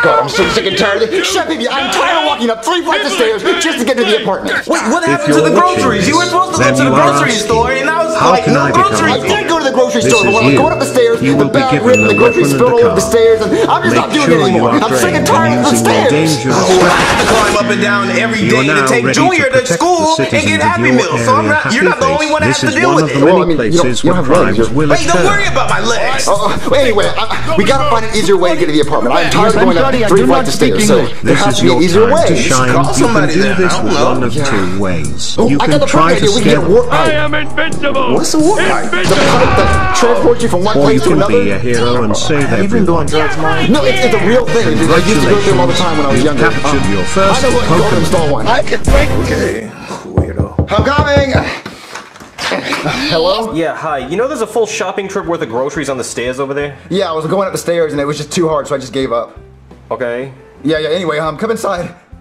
God, I'm so sick and tired of it. Shut up, baby. I'm tired of walking up 3 flights of stairs just to get to the apartment. Wait, what happened to the groceries? You were supposed to go to the grocery store, and I was like, no groceries. I did go to the grocery store, but when I was going up the stairs, the bag ripped and the groceries spilled all over the stairs, and I'm just not doing it anymore. I'm sick and tired of the stairs. I have to climb up and down every day to take Junior to school and get Happy Meals, so you're not the only one that has to deal with it. Well, I mean, you don't have legs. Hey, don't worry about my legs. Anyway, we gotta find an easier way to get to the apartment. I'm tired of going up 3 flights of stairs, so there has to be an easier way. Call somebody then. This one of 2 ways. Oh, I got the perfect idea. We can get a warp pipe. I am invincible. What's a warp pipe? The pipe that transports you from one place to another. Or you can be a hero and save everyone. No, it's a real thing. I used to go through them all the time when I was younger. Captured your first I know what to go to install one. I can think. Okay, weirdo. I'm coming. Hello? Yeah, hi. You know there's a full shopping trip worth of groceries on the stairs over there? Yeah, I was going up the stairs and it was just too hard, so I just gave up. Okay. Yeah, anyway, come inside.